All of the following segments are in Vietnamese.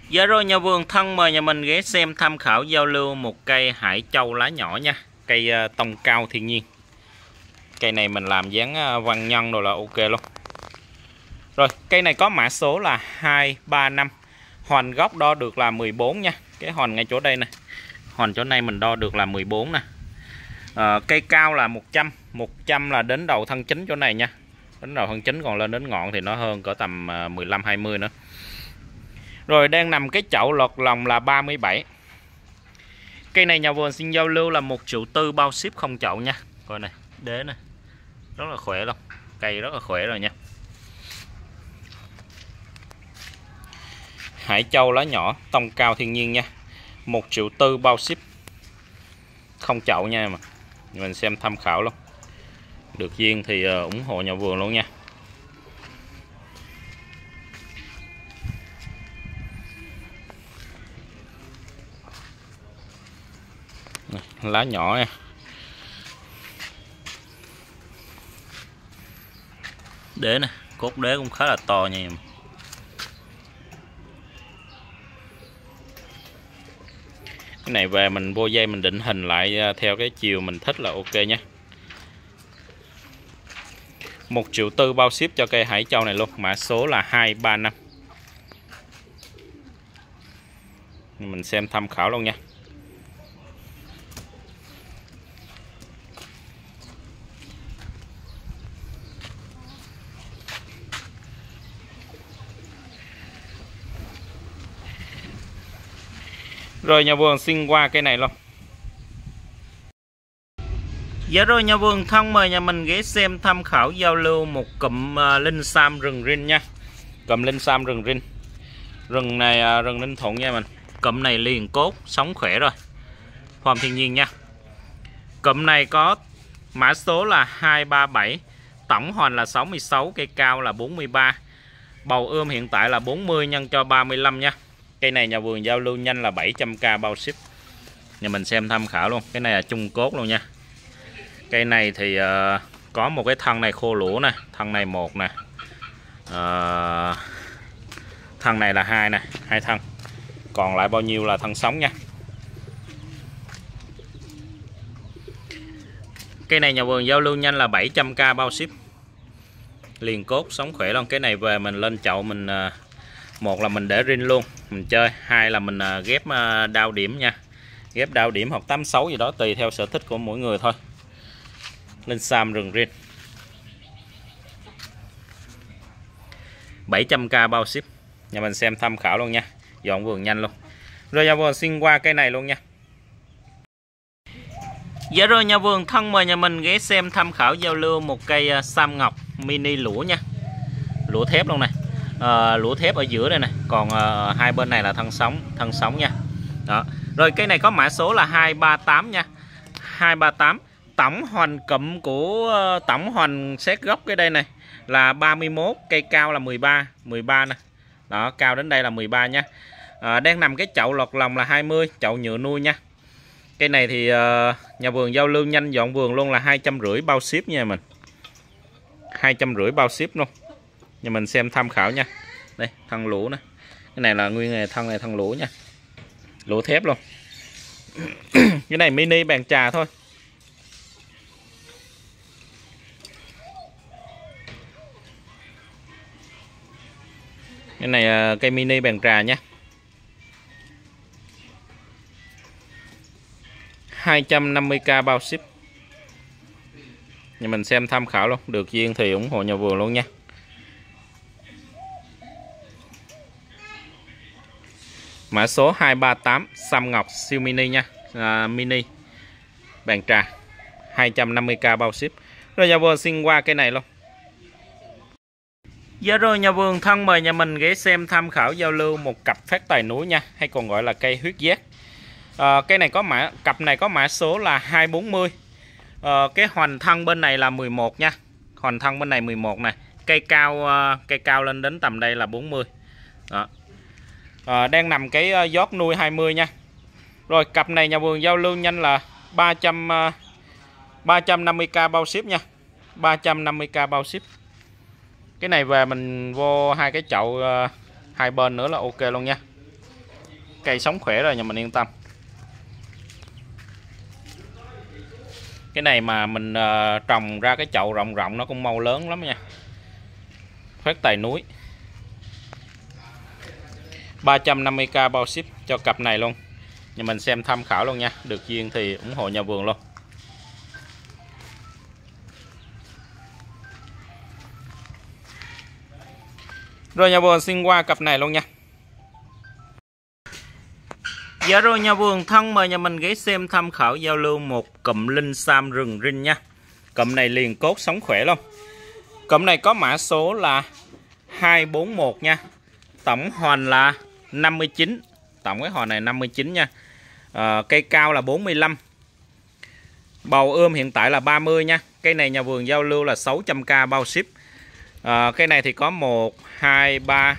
Dạ rồi nhà vườn thân mời nhà mình ghé xem tham khảo giao lưu một cây hải châu lá nhỏ nha. Cây tông cao thiên nhiên. Cây này mình làm dáng văn nhân rồi là ok luôn. Rồi cây này có mã số là 235. Hoành gốc đo được là 14 nha. Cái hoành ngay chỗ đây nè. Hoành chỗ này mình đo được là 14 nè. Cây cao là 100. 100 là đến đầu thân chính chỗ này nha. Đến đầu thân chính, còn lên đến ngọn thì nó hơn cỡ tầm 15-20 nữa. Rồi đang nằm cái chậu lọt lòng là 37. Cây này nhà vườn xin giao lưu là 1,4 triệu bao ship không chậu nha. Coi này, đế này. Rất là khỏe luôn. Cây rất là khỏe rồi nha. Hải châu lá nhỏ, tông cao thiên nhiên nha. 1,4 triệu bao ship không chậu nha mà. Mình xem tham khảo luôn. Được duyên thì ủng hộ nhà vườn luôn nha. Lá nhỏ nha. Đế nè, cốt đế cũng khá là to nha. Cái này về mình vô dây mình định hình lại theo cái chiều mình thích là ok nha. 1,4 triệu bao ship cho cây hải châu này luôn. Mã số là 235. Mình xem tham khảo luôn nha. Rồi nhà vườn xin qua cây này luôn. Dạ rồi nhà vườn thân mời nhà mình ghé xem tham khảo giao lưu một cụm linh sam rừng rin nha. Cụm linh sam rừng rin. Rừng này rừng Ninh Thuận nha mình. Cụm này liền cốt, sống khỏe rồi. Form thiên nhiên nha. Cụm này có mã số là 237. Tổng hoành là 66, cây cao là 43. Bầu ươm hiện tại là 40 nhân cho 35 nha. Cây này nhà vườn giao lưu nhanh là 700k bao ship. Nhà mình xem tham khảo luôn. Cái này là chung cốt luôn nha. Cây này thì có một cái thân này khô lũa nè, thân này 1 nè. Thân này là 2 nè, 2 thân. Còn lại bao nhiêu là thân sống nha. Cây này nhà vườn giao lưu nhanh là 700k bao ship. Liền cốt sống khỏe luôn. Cái này về mình lên chậu mình một là mình để rin luôn, mình chơi, hai là mình ghép đao điểm nha. Ghép đao điểm hoặc 86 gì đó tùy theo sở thích của mỗi người thôi. Linh sam rừng rin 700k bao ship. Nhà mình xem tham khảo luôn nha. Dọn vườn nhanh luôn. Rồi nhà vườn xin qua cây này luôn nha. Dạ rồi nhà vườn thân mời nhà mình ghé xem tham khảo giao lưu một cây sam ngọc mini lũa nha. Lũa thép luôn này. Lũa thép ở giữa đây này. Còn hai bên này là thân sống nha. Đó. Rồi cây này có mã số là 238 nha. 238. Tổng hoành cụm của tổng hoành xét gốc cái đây này là 31, cây cao là 13 nè. Đó, cao đến đây là 13 nha. Đang nằm cái chậu lọt lòng là 20, chậu nhựa nuôi nha. Cây này thì nhà vườn giao lưu nhanh dọn vườn luôn là 250 bao ship nha mình. 250 bao ship luôn. Nhà mình xem tham khảo nha. Đây, thân lũa nè. Cái này là nguyên này thân lũa nha. Lũa thép luôn. Cái này mini bàn trà thôi. Cái này cây mini bàn trà nhé. 250k bao ship. Nhà mình xem tham khảo luôn. Được duyên thì ủng hộ nhà vườn luôn nha. Mã số 238 sam ngọc siêu mini nha. Mini bàn trà 250k bao ship. Rồi nhà vườn xin qua cái này luôn. Dạ rồi nhà vườn thân mời nhà mình ghé xem tham khảo giao lưu một cặp phát tài núi nha, hay còn gọi là cây huyết giác. Cây này có cặp này có mã số là 240. Cái hoành thân bên này là 11 nha. Hoành thân bên này 11 này. Cây cao lên đến tầm đây là 40. Đó. Đang nằm cái giót nuôi 20 nha. Rồi cặp này nhà vườn giao lưu nhanh là 350k bao ship nha. 350k bao ship. Cái này về mình vô hai cái chậu hai bên nữa là ok luôn nha. Cây sống khỏe rồi nhà mình yên tâm. Cái này mà mình trồng ra cái chậu rộng rộng nó cũng mau lớn lắm nha. Phát tài núi. 350k bao ship cho cặp này luôn. Nhà mình xem tham khảo luôn nha. Được duyên thì ủng hộ nhà vườn luôn. Rồi nhà vườn xin qua cặp này luôn nha. Dạ rồi nhà vườn thân mời nhà mình ghé xem tham khảo giao lưu một cụm linh sam rừng rinh nha. Cụm này liền cốt sống khỏe luôn. Cụm này có mã số là 241 nha. Tổng hoành là 59. Tổng cái hoành này 59 nha. Cây cao là 45. Bầu ươm hiện tại là 30 nha. Cây này nhà vườn giao lưu là 600k bao ship. Cây này thì có 1, 2, 3,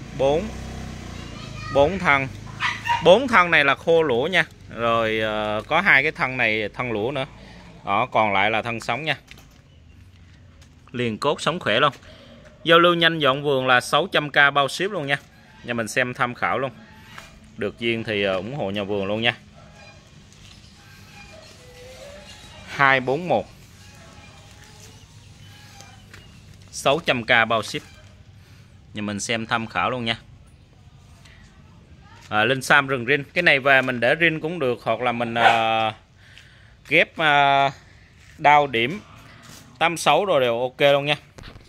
4 thân. 4 thân này là khô lũa nha. Rồi có 2 cái thân này thân lũa nữa. Đó, còn lại là thân sống nha. Liền cốt sống khỏe luôn. Giao lưu nhanh dọn vườn là 600k bao ship luôn nha. Nhà mình xem tham khảo luôn. Được duyên thì ủng hộ nhà vườn luôn nha. 241 600k bao ship. Nhà mình xem tham khảo luôn nha. Linh sam rừng rin. Cái này về mình để rin cũng được, hoặc là mình ghép đao điểm 86 rồi đều ok luôn nha.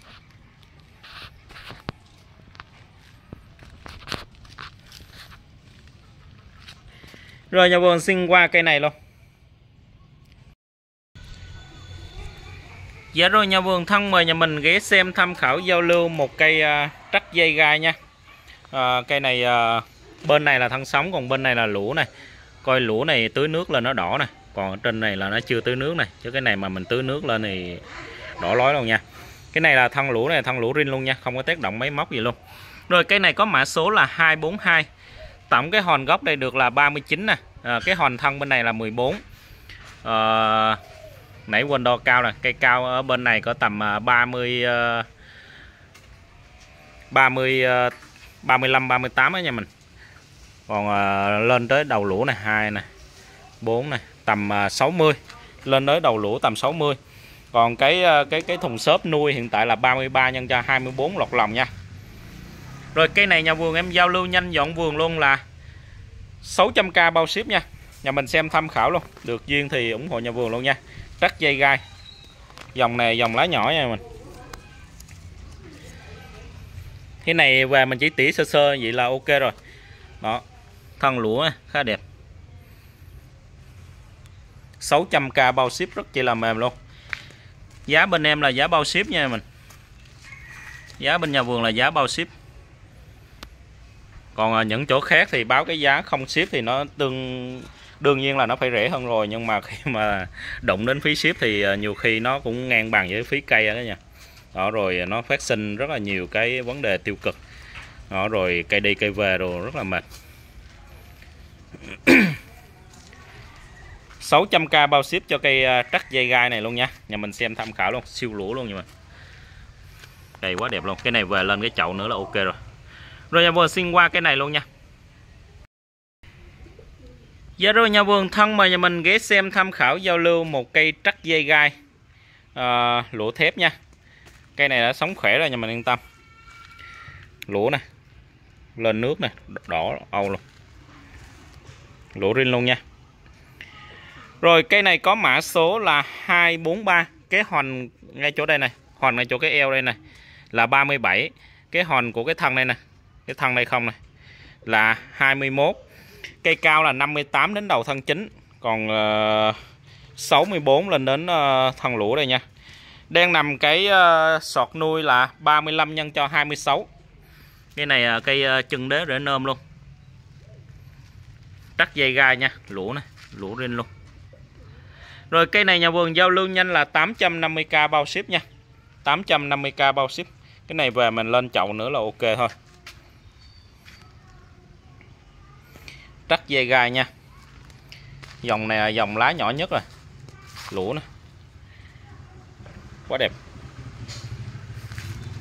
Rồi nhà vườn xin qua cây này luôn. Dạ rồi nhà vườn thân mời nhà mình ghé xem tham khảo giao lưu một cây trắc dây gai nha. Cây này bên này là thân sống, còn bên này là lũa này. Coi lũa này tưới nước lên nó đỏ này, còn ở trên này là nó chưa tưới nước này. Chứ cái này mà mình tưới nước lên thì đỏ lói luôn nha. Cái này là thân lũa này, thân lũa rin luôn nha, không có tác động máy móc gì luôn. Rồi cây này có mã số là 242. Tổng cái hòn gốc đây được là 39 nè. Cái hòn thân bên này là 14. Nãy quên đo cao nè. Cây cao ở bên này có tầm 35 38 á nha mình. Còn lên tới đầu lũa này 2 này, 4 này, tầm 60. Lên tới đầu lũa tầm 60. Còn cái thùng xốp nuôi hiện tại là 33 nhân cho 24 lọt lòng nha. Rồi cây này nhà vườn em giao lưu nhanh dọn vườn luôn là 600k bao ship nha. Nhà mình xem tham khảo luôn. Được duyên thì ủng hộ nhà vườn luôn nha. Trắc dây gai. Dòng này dòng lá nhỏ nha mình. Cái này về mình chỉ tỉa sơ sơ vậy là ok rồi. Đó. Thân lũa khá đẹp. 600k bao ship rất chỉ là mềm luôn. Giá bên em là giá bao ship nha mình. Giá bên nhà vườn là giá bao ship. Còn những chỗ khác thì báo cái giá không ship thì nó đương nhiên là nó phải rẻ hơn rồi, nhưng mà khi mà động đến phí ship thì nhiều khi nó cũng ngang bằng với phí cây đó nha. Đó, rồi nó phát sinh rất là nhiều cái vấn đề tiêu cực. Đó, rồi cây đi cây về rồi rất là mệt. 600k bao ship cho cây trắc dây gai này luôn nha. Nhà mình xem tham khảo luôn, siêu lũa luôn nha mình. Cây quá đẹp luôn. Cái này về lên cái chậu nữa là ok rồi. Rồi nhà vườn xin qua cái này luôn nha. Dạ rồi nhà vườn thân mời nhà mình ghé xem tham khảo giao lưu một cây trắc dây gai lũa thép nha. Cây này đã sống khỏe rồi, nhà mình yên tâm. Lũa nè, lên nước nè, đỏ âu luôn. Lũa rin luôn nha. Rồi cây này có mã số là 243. Cái hòn ngay chỗ đây này, hòn ngay chỗ cái eo đây này là 37. Cái hòn của cái thân này nè, cái thân đây không này là 21. Cây cao là 58 đến đầu thân chính. Còn 64 lên đến thân lũa đây nha. Đang nằm cái sọt nuôi là 35 nhân cho 26. Cái này cây chân đế rễ nôm luôn. Trắc dây gai nha, lũa này, lũa rin luôn. Rồi cây này nhà vườn giao lưu nhanh là 850k bao ship nha. 850k bao ship. Cái này về mình lên chậu nữa là ok thôi. Trắc dây gai nha. Dòng này là dòng lá nhỏ nhất rồi. Lũa nè. Quá đẹp.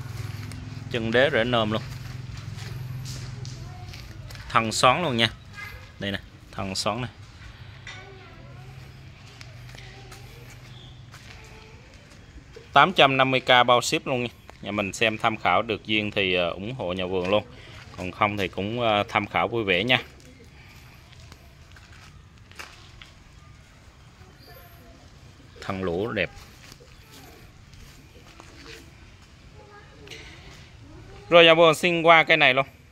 Chân đế rễ nôm luôn. Thân xoắn luôn nha. Đây nè, thân xoắn này. $850k bao ship luôn nha. Nhà mình xem tham khảo được duyên thì ủng hộ nhà vườn luôn, còn không thì cũng tham khảo vui vẻ nha. Thân lũa đẹp. Rồi nhà vườn xin qua cây này luôn.